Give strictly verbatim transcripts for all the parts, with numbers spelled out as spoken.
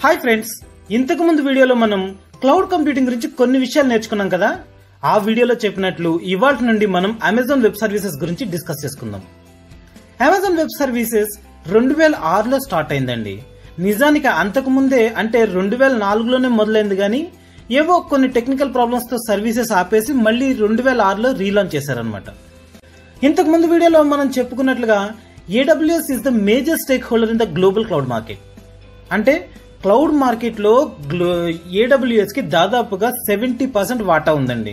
Hi friends, ఇంతకు ముందు వీడియోలో మనం క్లౌడ్ కంప్యూటింగ్ గురించి కొన్ని విషయాలు నేర్చుకున్నాం కదా. ఆ వీడియోలో చెప్పినట్లు ఇవాళ నుండి మనం అమెజాన్ వెబ్ సర్వీసెస్ గురించి డిస్కస్ చేసుకుందాం. అమెజాన్ వెబ్ సర్వీసెస్ రెండు వేల ఆరులో స్టార్ట్ అయిందండి. నిజానికి అంతకు ముందే అంటే రెండు వేల నాలుగులోనే మొదలైంది, కానీ ఏవో కొన్ని టెక్నికల్ ప్రాబ్లమ్స్ తో సర్వీసెస్ ఆపేసి మళ్ళీ రెండు వేల ఆరులో రీలాంచ్ చేశారనమాట. ఇంతకు ముందు వీడియోలో మనం చెప్పుకున్నట్లుగా AWS is the major stakeholder in the global cloud market. అంటే క్లౌడ్ మార్కెట్ లో ఏడబ్ల్యూఎస్ కి దాదాపుగా సెవెంటీ పర్సెంట్ వాటా ఉందండి.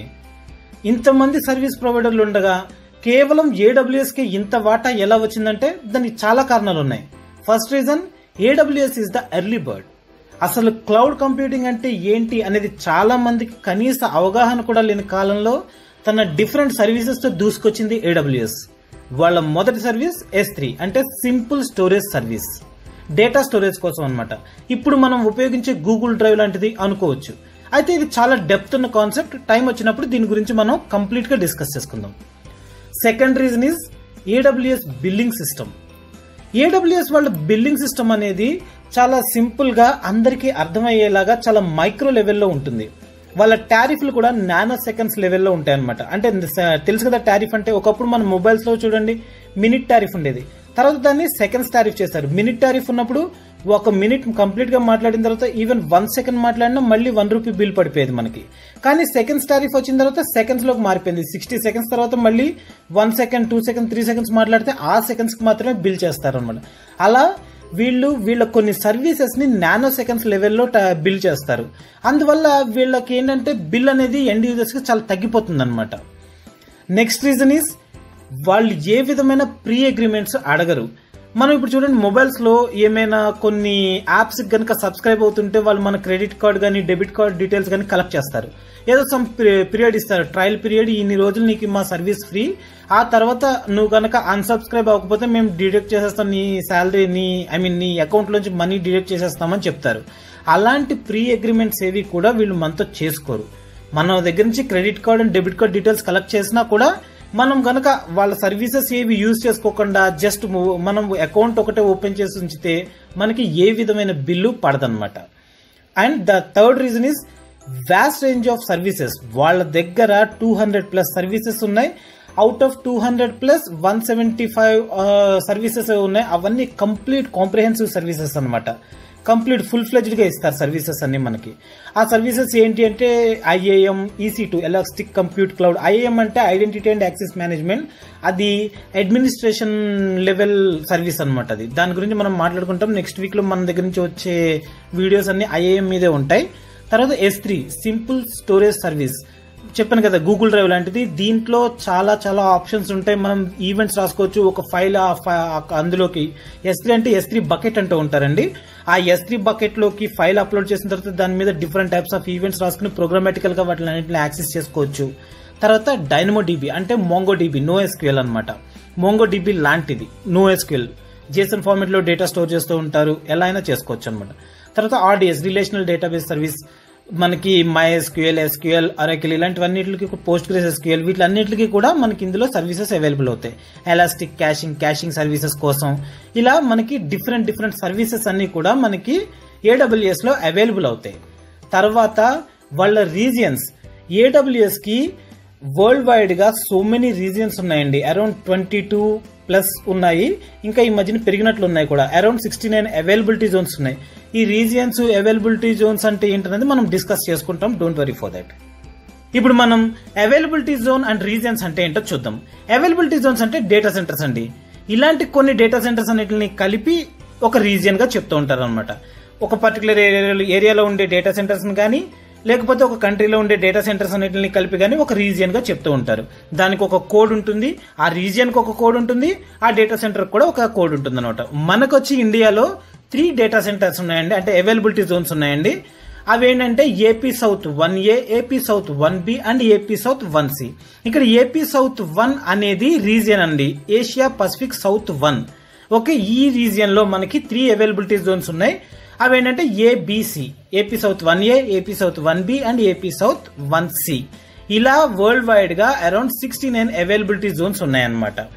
ఇంతమంది సర్వీస్ ప్రొవైడర్లు ఉండగా కేవలం ఏడబ్ల్యూఎస్ కి ఇంత వాటా ఎలా వచ్చిందంటే దానికి చాలా కారణాలు ఉన్నాయి. First reason, AWS is the early bird. అసలు క్లౌడ్ కంప్యూటింగ్ అంటే ఏంటి అనేది చాలా మందికి కనీస అవగాహన కూడా లేని కాలంలో తన డిఫరెంట్ సర్వీసెస్ తో దూసుకొచ్చింది ఏడబ్ల్యూఎస్. వాళ్ళ మొదటి సర్వీస్ ఎస్ త్రీ అంటే simple storage service, data storage కోసం అనమాట. ఇప్పుడు మనం ఉపయోగించే గూగుల్ డ్రైవ్ లాంటిది అనుకోవచ్చు. అయితే ఇది చాలా డెప్త్ ఉన్న కాన్సెప్ట్. టైం వచ్చినప్పుడు దీని గురించి మనం కంప్లీట్ గా డిస్కస్ చేసుకుందాం. Second reason is AWS billing system. ఏడబ్ల్యూఎస్ వాళ్ళ బిల్లింగ్ సిస్టమ్ అనేది చాలా సింపుల్ గా అందరికీ అర్థమయ్యేలాగా చాలా మైక్రో లెవెల్లో ఉంటుంది. వాళ్ళ టారిఫ్లు కూడా నానో సెకండ్స్ లెవెల్లో ఉంటాయి అనమాట. అంటే తెలుసు కదా టారిఫ్ అంటే, ఒకప్పుడు మన మొబైల్స్ లో చూడండి మినిట్ టారిఫ్ ఉండేది, తర్వాత దాన్ని సెకండ్స్ టారిఫ్ చేశారు. మినిట్ టారిఫ్ ఉన్నప్పుడు ఒక మినిట్ కంప్లీట్ గా మాట్లాడిన తర్వాత ఈవెన్ వన్ సెకండ్ మాట్లాడినా మళ్ళీ వన్ రూపీ బిల్ పడిపోయేది మనకి. కానీ సెకండ్స్ టారిఫ్ వచ్చిన తర్వాత సెకండ్స్ లోకి మారిపోయింది. సిక్స్టీ సెకండ్స్ తర్వాత మళ్ళీ one second two second three seconds మాట్లాడితే ఆ సెకండ్స్ కి మాత్రమే బిల్ చేస్తారు అనమాట. అలా వీళ్ళు వీళ్ళ కొన్ని సర్వీసెస్ ని నానో సెకండ్స్ లెవెల్లో బిల్ చేస్తారు. అందువల్ల వీళ్ళకి ఏంటంటే బిల్ అనేది ఎండ్ యూజర్స్ కి చాలా తగ్గిపోతుంది అనమాట. నెక్స్ట్ రీజన్ ఈస్ వాళ్ళు ఏ విధమైన ప్రీ అగ్రిమెంట్స్ అడగరు. మనం ఇప్పుడు చూడండి మొబైల్స్ లో ఏమైనా కొన్ని యాప్స్ కనుక సబ్స్క్రైబ్ అవుతుంటే వాళ్ళు మన క్రెడిట్ కార్డ్ కానీ డెబిట్ కార్డ్ డీటెయిల్స్ కానీ కలెక్ట్ చేస్తారు. ఏదో సమ్ పీరియడ్ ఇస్తారు, ట్రయల్ పీరియడ్, ఇన్ని రోజులు నీకు మా సర్వీస్ ఫ్రీ, ఆ తర్వాత నువ్వు కనుక అన్సబ్స్క్రైబ్ అవ్వకపోతే మేము డిడక్ట్ చేసేస్తాం నీ శాలరీ, నీ ఐ మీన్ నీ అకౌంట్ నుంచి మనీ డిడక్ట్ చేసేస్తామని చెప్తారు. అలాంటి ప్రీ అగ్రిమెంట్స్ ఏవి కూడా వీళ్ళు మనతో చేసుకోరు. మన దగ్గర నుంచి credit card and debit card details collect చేసినా కూడా మనం కనుక వాళ్ళ సర్వీసెస్ ఏవి యూజ్ చేసుకోకుండా జస్ట్ మనం అకౌంట్ ఒకటే ఓపెన్ చేసి ఉంచితే మనకి ఏ విధమైన బిల్లు పడదన్నమాట. And the third reason is vast range of services. వాళ్ళ దగ్గర టూ హండ్రెడ్ ప్లస్ సర్వీసెస్ ఉన్నాయి. Out of two hundred plus one seventy five services ఉన్నాయి. అవన్నీ కంప్లీట్ కాంప్రిహెన్సివ్ సర్వీసెస్ అనమాట. కంప్లీట్ ఫుల్ ఫ్లెజ్డ్ గా ఇస్తారు సర్వీసెస్ అన్ని మనకి. ఆ సర్వీసెస్ ఏంటి అంటే IAM, EC two elastic compute cloud. IAM అంటే ఐడెంటిటీ అండ్ యాక్సెస్ మేనేజ్మెంట్, అది అడ్మినిస్ట్రేషన్ లెవెల్ సర్వీస్ అనమాట. అది దాని గురించి మనం మాట్లాడుకుంటాం నెక్స్ట్ వీక్ లో. మన దగ్గర నుంచి వచ్చే వీడియోస్ అన్ని ఐఏఎం మీదే ఉంటాయి. తర్వాత S three simple storage service, చెప్పాను కదా గూగుల్ డ్రైవ్ లాంటిది. దీంట్లో చాలా చాలా ఆప్షన్స్ ఉంటాయి. మనం ఈవెంట్స్ రాసుకోవచ్చు ఒక ఫైల్ అందులోకి. ఎస్ త్రీ అంటే ఎస్ త్రీ బకెట్ అంటూ ఉంటారండి. ఆ ఎస్ త్రీ బకెట్ లోకి ఫైల్ అప్లోడ్ చేసిన తర్వాత దాని మీద డిఫరెంట్ టైప్స్ ఆఫ్ ఈవెంట్స్ రాసుకుని ప్రోగ్రామాటికల్ గా వాటిని అన్నింటిని యాక్సెస్ చేసుకోవచ్చు. తర్వాత డైనమో డీబీ అంటే మోంగో డీబీ, నో ఎస్క్యూఎల్ అనమాట. మోంగో డీబీ లాంటిది నో ఎస్క్యూఎల్, జేసన్ ఫార్మాట్ లో డేటా స్టోర్ చేస్తూ ఉంటారు, ఎలా అయినా చేసుకోవచ్చు అనమాట. తర్వాత ఆర్డిఎస్ రిలేషనల్ డేటాబేస్ సర్వీస్, మనకి మైఎస్క్యూఎల్, ఎస్క్యూఎల్, అరాకిల్ ఇలాంటివన్నిటికి, పోస్ట్ గ్రెస్ ఎస్క్యూఎల్, వీటిలన్నిటికీ కూడా మనకి ఇందులో సర్వీసెస్ అవైలబుల్ అవుతాయి. ఎలాస్టిక్ క్యాషింగ్, క్యాషింగ్ సర్వీసెస్ కోసం ఇలా మనకి డిఫరెంట్ డిఫరెంట్ సర్వీసెస్ అన్ని కూడా మనకి ఏడబ్ల్యూఎస్ లో అవైలబుల్ అవుతాయి. తర్వాత వాళ్ళ రీజియన్స్, ఏడబ్ల్యూఎస్ కి వరల్డ్ వైడ్ గా సో మెనీ రీజియన్స్ ఉన్నాయండి. అరౌండ్ ట్వంటీ టూ ప్లస్ ఉన్నాయి. ఇంకా ఈ మధ్యన పెరిగినట్లు ఉన్నాయి కూడా. Around sixty nine availability zones ఉన్నాయి. ఈ రీజియన్స్, అవైలబిలిటీ జోన్స్ అంటే ఏంటనేది మనం డిస్కస్ చేసుకుంటాం, డోంట్ వరీ ఫర్ దట్. ఇప్పుడు మనం అవైలబిలిటీ జోన్ అండ్ రీజియన్స్ అంటే ఏంటో చూద్దాం. అవైలబిలిటీ జోన్స్ అంటే డేటా సెంటర్స్ అండి. ఇలాంటి కొన్ని డేటా సెంటర్స్ అన్నిటిని కలిపి ఒక రీజియన్ గా చెప్తూ ఉంటారు అనమాట. ఒక పర్టికులర్ ఏరియాలో ఉండే డేటా సెంటర్స్ కానీ లేకపోతే ఒక కంట్రీలో ఉండే డేటా సెంటర్స్ అన్నిటిని కలిపి కానీ ఒక రీజియన్ గా చెప్తూ ఉంటారు. దానికి ఒక కోడ్ ఉంటుంది, ఆ రీజియన్ కి ఒక కోడ్ ఉంటుంది, ఆ డేటా సెంటర్ కూడా ఒక కోడ్ ఉంటుంది అనమాట. మనకు వచ్చి ఇండియాలో త్రీ డేటా సెంటర్స్ ఉన్నాయండి, అంటే అవైలబిలిటీ జోన్స్ ఉన్నాయండి. అవి ఏంటంటే AP south one A, AP south one B and AP south one C. ఇక్కడ ఏపీ సౌత్ వన్ అనేది రీజియన్ అండి, Asia Pacific south one. Okay, ఈ రీజియన్ లో మనకి త్రీ అవైలబిలిటీ జోన్స్ ఉన్నాయి. అవి ఏంటంటే ABC, AP south one A, AP south one B and AP south one C. ఇలా వరల్డ్ వైడ్ గా around sixty nine availability zones ఉన్నాయన్నమాట.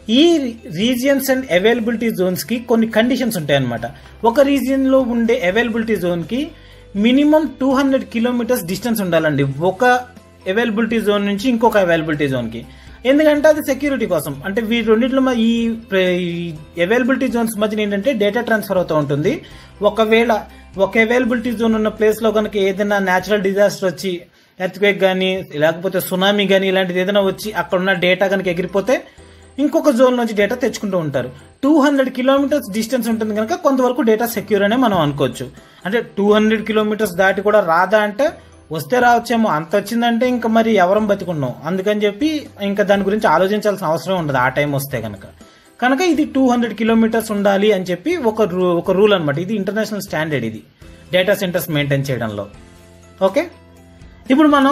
ఈ రీజియన్స్ అండ్ అవైలబిలిటీ జోన్స్ కి కొన్ని కండిషన్స్ ఉంటాయి అన్నమాట. ఒక రీజియన్ లో ఉండే అవైలబిలిటీ జోన్ కి minimum two hundred kilometres distance ఉండాలండి, ఒక అవైలబిలిటీ జోన్ నుంచి ఇంకొక అవైలబిలిటీ జోన్ కి. ఎందుకంటే అది సెక్యూరిటీ కోసం. అంటే వీ రెండింటిలో ఈ అవైలబిలిటీ జోన్స్ మధ్యన ఏంటంటే డేటా ట్రాన్స్ఫర్ అవుతూ ఉంటుంది. ఒకవేళ ఒక అవైలబిలిటీ జోన్ ఉన్న ప్లేస్ లో కనుక ఏదైనా న్యాచురల్ డిజాస్టర్ వచ్చి ఎర్త్క్వేక్ కానీ లేకపోతే సునామీ కానీ ఇలాంటిది ఏదైనా వచ్చి అక్కడ ఉన్న డేటా కనుక ఎగిరిపోతే ఇంకొక జోన్ నుంచి డేటా తెచ్చుకుంటూ ఉంటారు. టూ హండ్రెడ్ కిలోమీటర్స్ డిస్టెన్స్ ఉంటుంది కనుక కొంతవరకు డేటా సెక్యూర్ అనే మనం అనుకోవచ్చు. అంటే టూ హండ్రెడ్ కిలోమీటర్స్ దాటి కూడా రాదా అంటే వస్తే రావచ్చేమో, అంత వచ్చిందంటే ఇంకా మరి ఎవరం బతికున్నాం. అందుకని చెప్పి ఇంకా దాని గురించి ఆలోచించాల్సిన అవసరం ఉండదు ఆ టైం వస్తే కనుక. కనుక ఇది టూ హండ్రెడ్ కిలోమీటర్స్ ఉండాలి అని చెప్పి ఒక రూ ఒక రూల్ అనమాట. ఇది ఇంటర్నేషనల్ స్టాండర్డ్ ఇది డేటా సెంటర్స్ మెయింటైన్ చేయడంలో. ఓకే, ఇప్పుడు మనం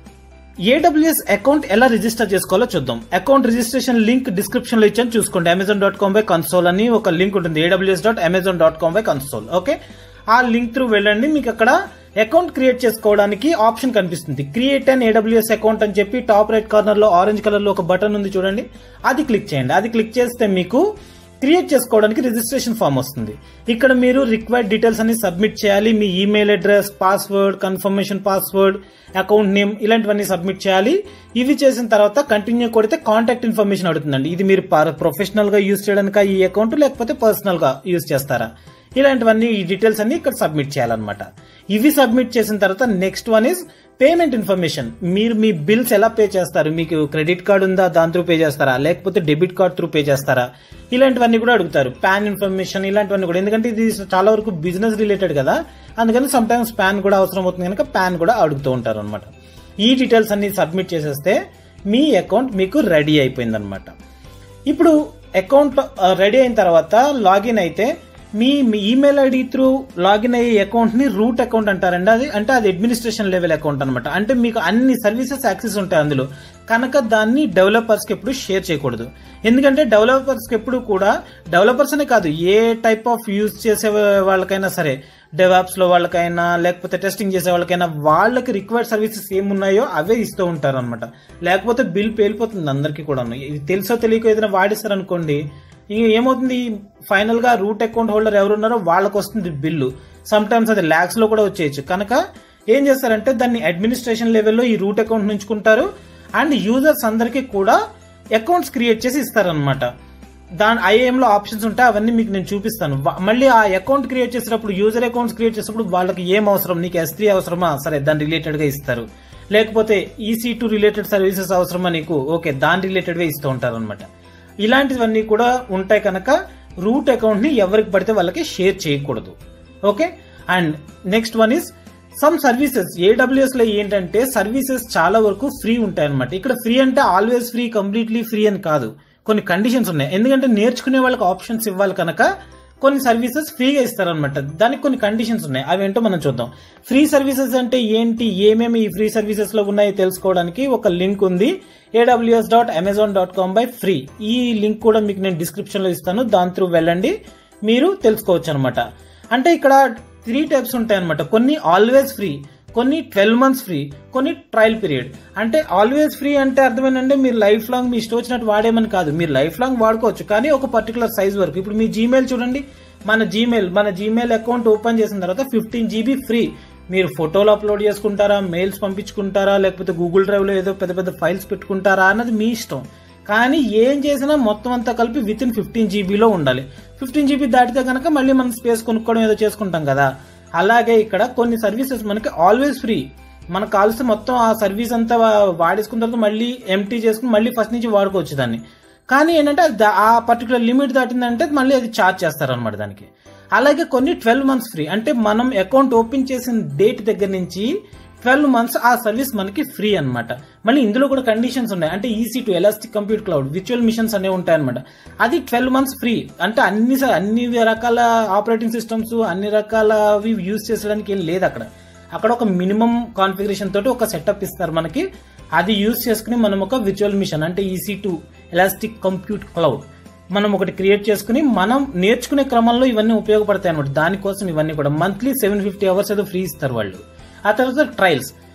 ఏడబ్ల్యూఎస్ అకౌంట్ ఎలా రిజిస్టర్ చేసుకోవాలో చూద్దాం. అకౌంట్ రిజిస్ట్రేషన్ లింక్ డిస్క్రిప్షన్ లో ఇచ్చాను చూసుకోండి. Amazon dot com by console అని ఒక లింక్ ఉంటుంది, AWS dot Amazon dot com by console. Okay, ఆ లింక్ త్రూ వెళ్ళండి. మీకు అక్కడ అకౌంట్ క్రియేట్ చేసుకోవడానికి ఆప్షన్ కనిపిస్తుంది. క్రియేట్ అన్ ఏడబ్ల్యూఎస్ అకౌంట్ అని చెప్పి టాప్ రైట్ కార్నర్ లో ఆరెంజ్ కలర్ లో ఒక బటన్ ఉంది చూడండి, అది క్లిక్ చేయండి. అది క్లిక్ చేస్తే మీకు క్రియేట్ చేసుకోవడానికి రిజిస్ట్రేషన్ ఫామ్ వస్తుంది. ఇక్కడ మీరు రిక్వైర్డ్ డీటెయిల్స్ అన్ని సబ్మిట్ చేయాలి. మీ email address, password, confirmation password, account name ఇలాంటివన్నీ సబ్మిట్ చేయాలి. ఇవి చేసిన తర్వాత కంటిన్యూ కొడితే కాంటాక్ట్ ఇన్ఫర్మేషన్ అడుగుతుందండి. ఇది మీరు ప్రొఫెషనల్ గా యూజ్ చేయడానికి ఈ అకౌంట్ లేకపోతే పర్సనల్ గా యూజ్ చేస్తారా, ఇలాంటివన్నీ ఈ డీటెయిల్స్ అన్ని ఇక్కడ సబ్మిట్ చేయాలన్నమాట. ఇవి సబ్మిట్ చేసిన తర్వాత next one is payment information. మీరు మీ బిల్స్ ఎలా పే చేస్తారు, మీకు క్రెడిట్ కార్డు ఉందా దాని త్రూ పే చేస్తారా లేకపోతే డెబిట్ కార్డ్ త్రూ పే చేస్తారా, ఇలాంటివన్నీ కూడా అడుగుతారు. పాన్ ఇన్ఫర్మేషన్ ఇలాంటివన్నీ కూడా, ఎందుకంటే ఇది చాలా వరకు బిజినెస్ రిలేటెడ్ కదా, అందుకని సమ్ టైమ్స్ పాన్ కూడా అవసరం అవుతుంది కనుక పాన్ కూడా అడుగుతూ ఉంటారు అనమాట. ఈ డీటెయిల్స్ అన్ని సబ్మిట్ చేసేస్తే మీ అకౌంట్ మీకు రెడీ అయిపోయింది అనమాట. ఇప్పుడు అకౌంట్ రెడీ అయిన తర్వాత లాగిన్ అయితే మీ ఈమెయిల్ ఐడి త్రూ లాగిన్ అయ్యే అకౌంట్ ని రూట్ అకౌంట్ అంటారండి. అది అంటే అది అడ్మినిస్ట్రేషన్ లెవెల్ అకౌంట్ అనమాట. అంటే మీకు అన్ని సర్వీసెస్ యాక్సెస్ ఉంటాయి అందులో, కనుక దాన్ని డెవలపర్స్ కి ఎప్పుడు షేర్ చేయకూడదు. ఎందుకంటే డెవలపర్స్ కి ఎప్పుడు కూడా, డెవలపర్స్ అనే కాదు ఏ టైప్ ఆఫ్ యూజ్ చేసే వాళ్ళకైనా సరే, డెవాప్స్ లో వాళ్ళకైనా లేకపోతే టెస్టింగ్ చేసే వాళ్ళకైనా వాళ్ళకి రిక్వైర్డ్ సర్వీసెస్ ఏమున్నాయో అవే ఇస్తూ ఉంటారు అనమాట. లేకపోతే బిల్ పేలిపోతుంది అందరికీ కూడా. ఇది తెలుసో తెలియక ఏదైనా వాడిస్తారు అనుకోండి, ఏమవుతుంది ఫైనల్ గా రూట్ అకౌంట్ హోల్డర్ ఎవరున్నారో వాళ్ళకి వస్తుంది బిల్లు. సమ్ టైమ్స్ అది ల్యాక్స్ లో కూడా వచ్చేయచ్చు. కనుక ఏం చేస్తారంటే దాన్ని అడ్మినిస్ట్రేషన్ లెవెల్లో ఈ రూట్ అకౌంట్ నుంచుకుంటారు అండ్ యూజర్స్ అందరికీ కూడా అకౌంట్స్ క్రియేట్ చేసి ఇస్తారనమాట. దాని ఐఏఎం లో ఆప్షన్స్ ఉంటాయి, అవన్నీ మీకు నేను చూపిస్తాను. మళ్ళీ ఆ అకౌంట్ క్రియేట్ చేసేటప్పుడు, యూజర్ అకౌంట్స్ క్రియేట్ చేసేటప్పుడు వాళ్ళకి ఏం అవసరం, నీకు ఎస్ త్రీ అవసరమా, సరే దాని రిలేటెడ్ గా ఇస్తారు. లేకపోతే ఈసీ టూ రిలేటెడ్ సర్వీసెస్ అవసరమా నీకు, ఓకే దాని రిలేటెడ్ గా ఇస్తూ ఉంటారు అనమాట. ఇలాంటివన్నీ కూడా ఉంటాయి కనుక రూట్ అకౌంట్ ని ఎవరికి పడితే వాళ్ళకి షేర్ చేయకూడదు. Okay, and next one is some services. AWS లో ఏంటంటే సర్వీసెస్ చాలా వరకు ఫ్రీ ఉంటాయి అనమాట. ఇక్కడ ఫ్రీ అంటే ఆల్వేస్ ఫ్రీ, కంప్లీట్లీ ఫ్రీ అని కాదు, కొన్ని కండిషన్స్ ఉన్నాయి. ఎందుకంటే నేర్చుకునే వాళ్ళకి ఆప్షన్స్ ఇవ్వాలి కనుక కొన్ని సర్వీసెస్ ఫ్రీగా ఇస్తారనమాట. దానికి కొన్ని కండిషన్స్ ఉన్నాయి, అవేంటో మనం చూద్దాం. ఫ్రీ సర్వీసెస్ అంటే ఏంటి, ఏమేమి ఈ ఫ్రీ సర్వీసెస్ లో ఉన్నాయో తెలుసుకోవడానికి ఒక లింక్ ఉంది, AWS dot Amazon dot com by free. ఈ లింక్ కూడా మీకు నేను డిస్క్రిప్షన్ లో ఇస్తాను, దాని త్రూ వెళ్ళండి, మీరు తెలుసుకోవచ్చు అనమాట. అంటే ఇక్కడ త్రీ టైప్స్ ఉంటాయి అనమాట. కొన్ని ఆల్వేస్ ఫ్రీ, కొన్ని ట్వెల్వ్ మంత్స్ ఫ్రీ, కొన్ని ట్రయల్ పీరియడ్. అంటే ఆల్వేస్ ఫ్రీ అంటే అర్థమేంటంటే మీరు లైఫ్ లాంగ్ మీ ఇష్టం వచ్చినట్టు వాడేమని కాదు, మీరు లైఫ్ లాంగ్ వాడుకోవచ్చు కానీ ఒక పర్టికులర్ సైజ్ వరకు. ఇప్పుడు మీ జీమెయిల్ చూడండి, మన జీమెయిల్ మన జీమెయిల్ అకౌంట్ ఓపెన్ చేసిన తర్వాత ఫిఫ్టీన్ జీబీ ఫ్రీ. మీరు ఫోటోలు అప్లోడ్ చేసుకుంటారా, మెయిల్స్ పంపించుకుంటారా, లేకపోతే గూగుల్ డ్రైవ్ లో ఏదో పెద్ద పెద్ద ఫైల్స్ పెట్టుకుంటారా అన్నది మీ ఇష్టం. కానీ ఏం చేసినా మొత్తం అంతా కలిపి విత్ ఇన్ ఫిఫ్టీన్ జీబీలో ఉండాలి. ఫిఫ్టీన్ జీబీ దాటితే కనుక మళ్ళీ మనం స్పేస్ కొనుక్కోవడం ఏదో చేసుకుంటాం కదా, అలాగే ఇక్కడ కొన్ని సర్వీసెస్ మనకి ఆల్వేస్ ఫ్రీ. మనకు కావాల్సి మొత్తం ఆ సర్వీస్ అంతా వాడేసుకున్న తర్వాత మళ్ళీ ఎంటీ చేసుకుని మళ్ళీ ఫస్ట్ నుంచి వాడుకోవచ్చు దాన్ని. కానీ ఏంటంటే ఆ పర్టికులర్ లిమిట్ దాటిందంటే మళ్ళీ అది ఛార్జ్ చేస్తారనమాట దానికి. అలాగే కొన్ని ట్వెల్వ్ మంత్స్ ఫ్రీ, అంటే మనం అకౌంట్ ఓపెన్ చేసిన డేట్ దగ్గర నుంచి ట్వెల్వ్ మంత్స్ ఆ సర్వీస్ మనకి ఫ్రీ అనమాట. మళ్ళీ ఇందులో కూడా కండిషన్స్ ఉన్నాయి, అంటే EC two, elastic compute cloud, virtual machines అనేవి ఉంటాయి అనమాట. అది ట్వెల్వ్ మంత్స్ ఫ్రీ. అంటే అన్ని అన్ని రకాల ఆపరేటింగ్ సిస్టమ్స్ అన్ని రకాలవి యూజ్ చేసడానికి ఏం లేదు అక్కడ. అక్కడ ఒక మినిమం కాన్ఫిగరేషన్ తోటి ఒక సెటప్ ఇస్తారు మనకి, అది యూజ్ చేసుకుని మనం ఒక విర్చువల్ మిషన్ అంటే EC two, elastic compute cloud మనం ఒకటి క్రియేట్ చేసుకుని మనం నేర్చుకునే క్రమంలో ఇవన్నీ ఉపయోగపడతాయి అనమాట. దానికోసం ఇవన్నీ కూడా మంత్లీ సెవెన్ ఫిఫ్టీ అవర్స్ ఏదో ఫ్రీ ఇస్తారు వాళ్ళు. ఆ తర్వాత ట్రయల్స్,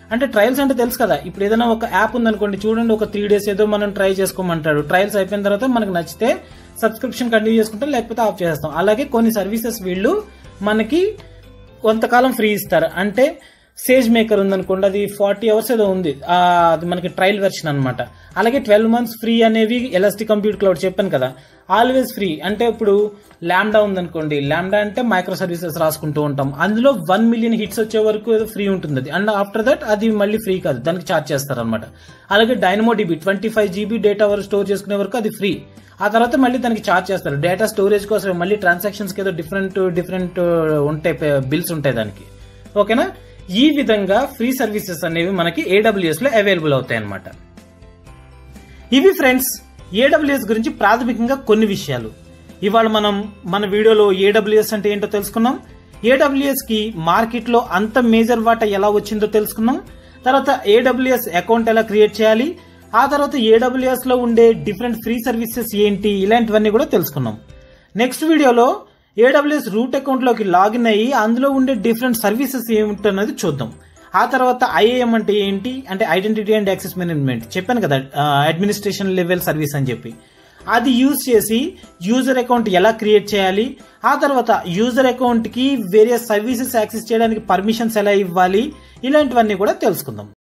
అంటే ట్రయల్స్ అంటే తెలుసు కదా, ఇప్పుడు ఏదైనా ఒక యాప్ ఉందనుకోండి, చూడండి ఒక త్రీ డేస్ ఏదో మనం ట్రై చేసుకోమంటాడు. ట్రయల్స్ అయిపోయిన తర్వాత మనకు నచ్చితే సబ్స్క్రిప్షన్ కంటిన్యూ చేసుకుంటాం, లేకపోతే ఆఫ్ చేస్తాం. అలాగే కొన్ని సర్వీసెస్ వీళ్ళు మనకి కొంతకాలం ఫ్రీ ఇస్తారు. అంటే సేజ్ మేకర్ ఉందనుకోండి, అది ఫార్టీ అవర్స్ ఏదో ఉంది, అది మనకి ట్రయల్ వెర్షన్ అనమాట. అలాగే ట్వెల్వ్ మంత్స్ ఫ్రీ అనేవి ఎలాస్టిక్ కంప్యూట్ క్లౌడ్ చెప్పాను కదా, ఆల్వేస్ ఫ్రీ. అంటే ఇప్పుడు ల్యాండా ఉందనుకోండి, ల్యాండా అంటే మైక్రో సర్వీసెస్ రాసుకుంటూ ఉంటాం, అందులో వన్ మిలియన్ హిట్స్ వచ్చే వరకు ఏదో ఫ్రీ ఉంటుంది అది. అండ్ ఆఫ్టర్ దట్ అది మళ్ళీ ఫ్రీ కాదు, దానికి ఛార్జ్ చేస్తారు అనమాట. అలాగే Dynamo DB twenty five GB data వరకు స్టోర్ చేసుకునే వరకు అది ఫ్రీ. ఆ తర్వాత మళ్ళీ దానికి ఛార్జ్ చేస్తారు డేటా స్టోరేజ్ కోసం, మళ్ళీ ట్రాన్సాక్షన్స్ కి ఏదో డిఫరెంట్ డిఫరెంట్ ఉంటాయి, బిల్స్ ఉంటాయి దానికి. ఓకేనా? ఈ విధంగా ఫ్రీ సర్వీసెస్ అనేవి మనకి ఏడబ్ల్యూఎస్ లో అవైలబుల్ అవుతాయి అన్నమాట. ఇవి ఫ్రెండ్స్ ఏడబ్ల్యూఎస్ గురించి ప్రాథమికంగా కొన్ని విషయాలు. ఇవాళ మనం మన వీడియోలో ఏడబ్ల్యూఎస్ అంటే ఏంటో తెలుసుకున్నాం. ఏడబ్ల్యూఎస్ కి మార్కెట్ లో అంత మేజర్ వాటా ఎలా వచ్చిందో తెలుసుకున్నాం. తర్వాత ఏడబ్ల్యూఎస్ అకౌంట్ ఎలా క్రియేట్ చేయాలి, ఆ తర్వాత ఏడబ్ల్యూఎస్ లో ఉండే డిఫరెంట్ ఫ్రీ సర్వీసెస్ ఏంటి, ఇలాంటివన్నీ కూడా తెలుసుకున్నాం. నెక్స్ట్ వీడియోలో ఏడబ్ల్యూఎస్ రూట్ అకౌంట్ లోకి లాగిన్ అయ్యి అందులో ఉండే డిఫరెంట్ సర్వీసెస్ ఏమిటన్నది చూద్దాం. ఆ తర్వాత ఐఏఎం అంటే ఏంటి, అంటే ఐడెంటిటీ అండ్ యాక్సెస్ మేనేజ్మెంట్ చెప్పాను కదా, అడ్మినిస్ట్రేషన్ లెవెల్ సర్వీస్ అని చెప్పి, అది యూజ్ చేసి యూజర్ అకౌంట్ ఎలా క్రియేట్ చేయాలి, ఆ తర్వాత యూజర్ అకౌంట్ కి వేరియస్ సర్వీసెస్ యాక్సెస్ చేయడానికి పర్మిషన్స్ ఎలా ఇవ్వాలి, ఇలాంటివన్నీ కూడా తెలుసుకుందాం.